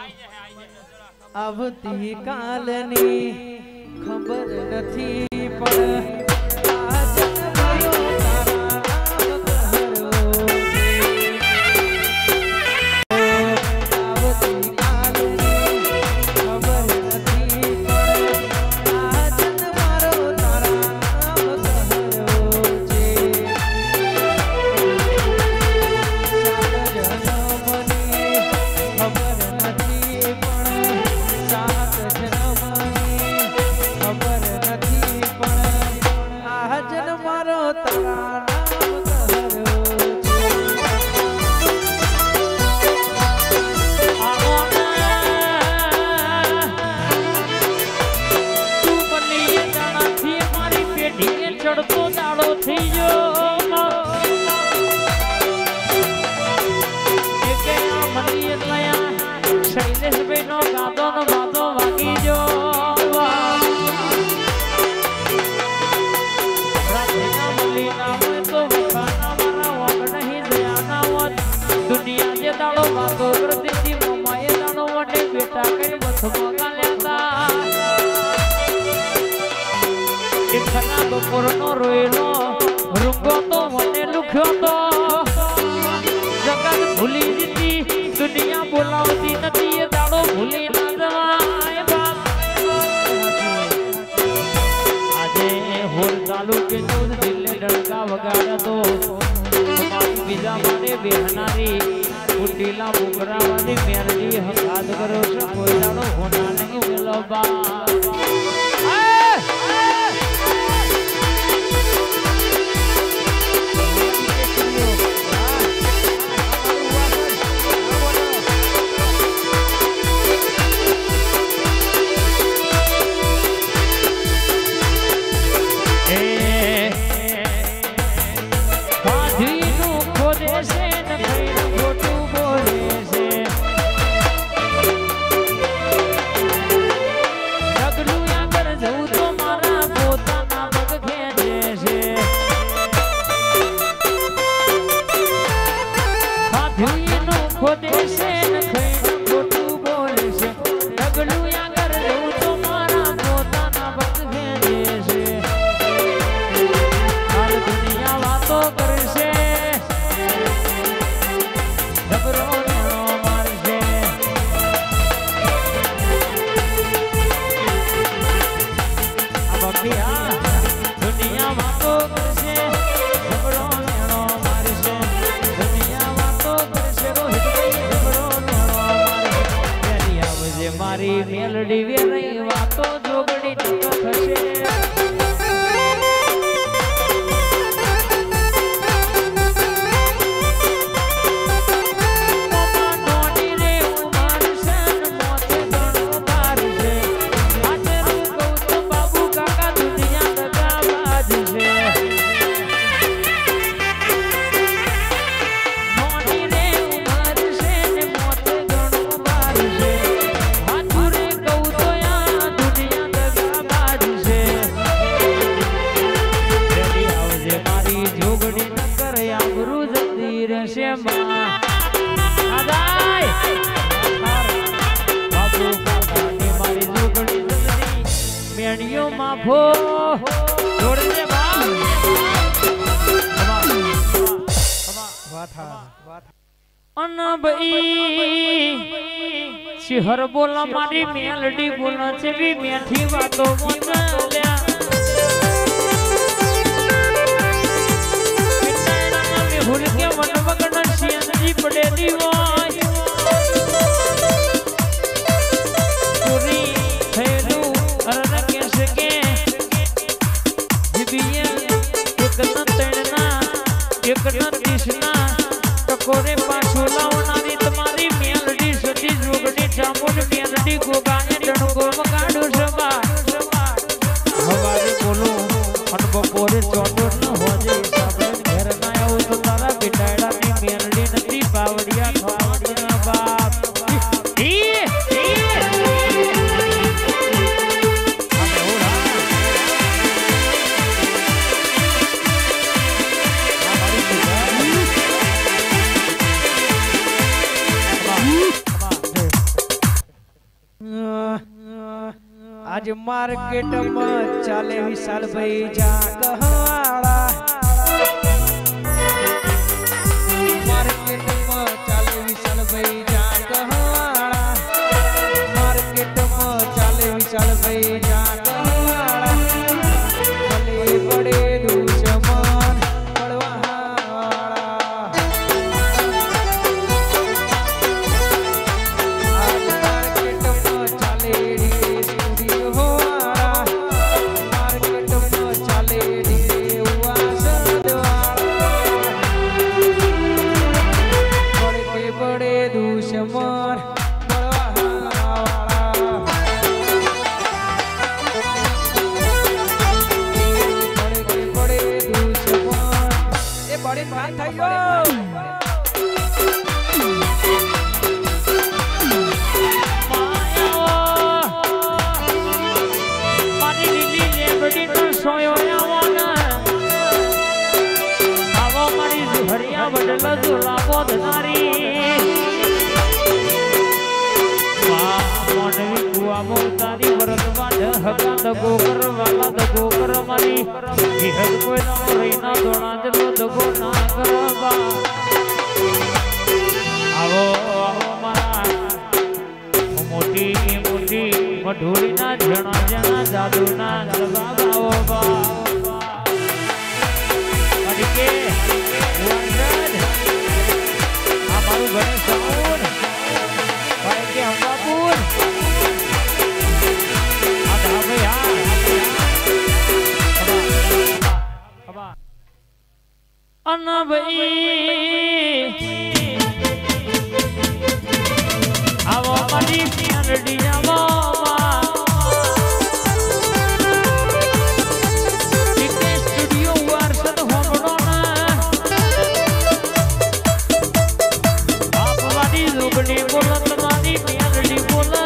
આવતી કાલની ખબર નથી પણ આ જન્મનો તારા નામ કહરવો છે. આવતી કાલની ખબર નથી પણ આ જન્મનો તારા નામ કહરવો છે. ચડતો દાડો થઈ ગયો શૈલેષભાઈ નો ગાતો નો વાતો વાગી ગયો. દુનિયા જે દાડો વાતો કરતી હતી મમ્માએ દાડો માટે બેટા કઈ બસમાં ગાલ્યા હતા. બપોરનો રોયેલો રૂંગો તો મને લુખ્યો તો જગત ભૂલી દીધી દુનિયા બોલાવતી નથી એ દાડો ભૂલી ના જવાય બાપ. આજે હોલ તાલુકે 14 દિલ્હી ડણકા વગાડતો બીજા માટે બેહનારી ઉટીલા મુકરાવાદી મેરડી હકાત કરો છો કોઈ દાડો હોના નહીં મેલો બા. મારી મેલડી વેરાઈ વાતો જોગણી થશે. માફો જોડને શિહર બોલા મારી મેલડી બોલા છે બી મેઠી વાતો મોલ્યા ભૂલ કે મન વગણ શિયનજી પડેલી હોય ચોરી થયેલું અરન કેસે કે એકના તણના એકના દિશના ટકોરે પાછો લાવનારી તમારી મેલડી સતી જોગડી ચામુંડ મેલડી ગોગાને ડણકો વગાડો સભા હવારે બોલો અન બપોરે ચોટો ન હોજે સાબરે ઘર ના આવું તો તારા બેટાડાની મેલડી નથી પાવડિયા ખાવડિયા બાપ आज मार्केट में चाले विशाल भाई जागवाड़ा मार्केट में चाले विशाल भाई जागवाड़ा मार्केट में चाले विशाल भाई जागवाड़ा भले बड़े दुश्मन बड़वाड़ा आज मार्केट में चाले गोकर वाला गोकर मारी बिहद कोई ना रहीना दोना जलो दगो ना करबा आवो आवो मारा मोटी मोटी मढोरी ना जणा जणा जादू ना गरबा गाओ बा अडके 100 हमारू गणेश साउंड भाई के हम बाबूर अन्ना भाई आवो मरी पियरडी आवो टिके स्टूडियो वारसन होमडो ना आप वाली लुगड़ी बोलत वाली पियरडी बोला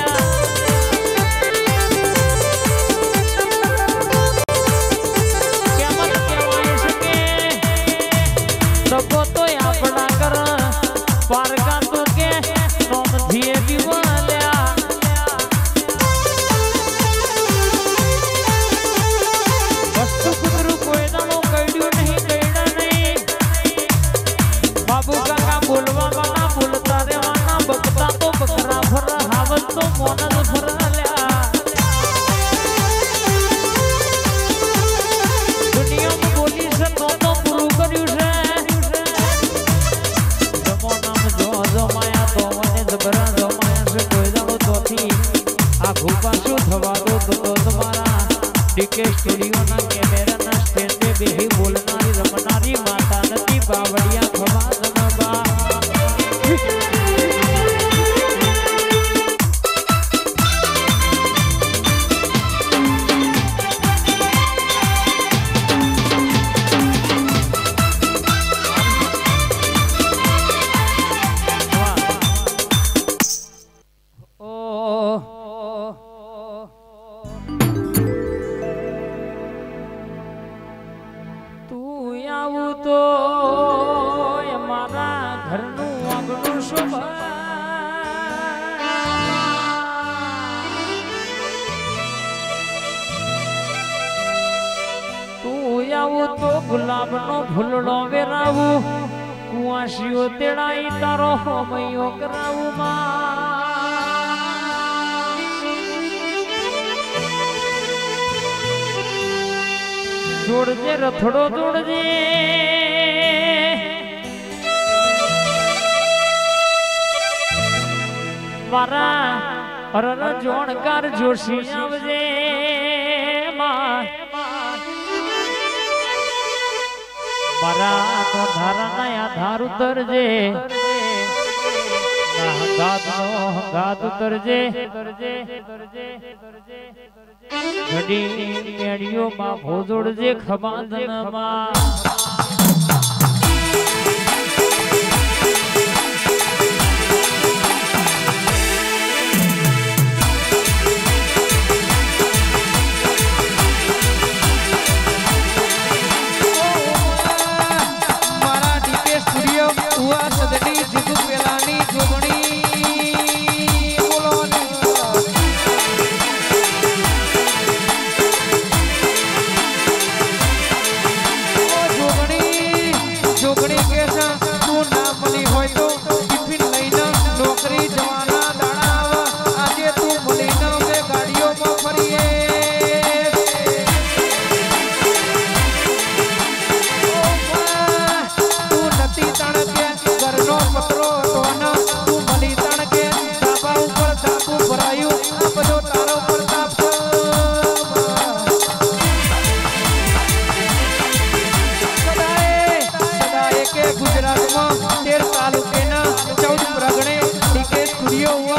डीके स्टूडियो ना कैमरा ना स्टेज पे बेही बोलनारी रमनारी माता नदी बावड़िया खवा जनबा तो गुलाब नो फूलड़ो वेरावू कुआशियो तेड़ाई तारो होमयो करावू मा जोड़ जे रथड़ो जोड़ जे मारा अरर जोणकार जोशी आवजे मा मारा तो धारा नया धार उतरजे गाद उतरजे घड़ी मेड़ियो मा भोजोड़जे खबादन मा વાગ્યો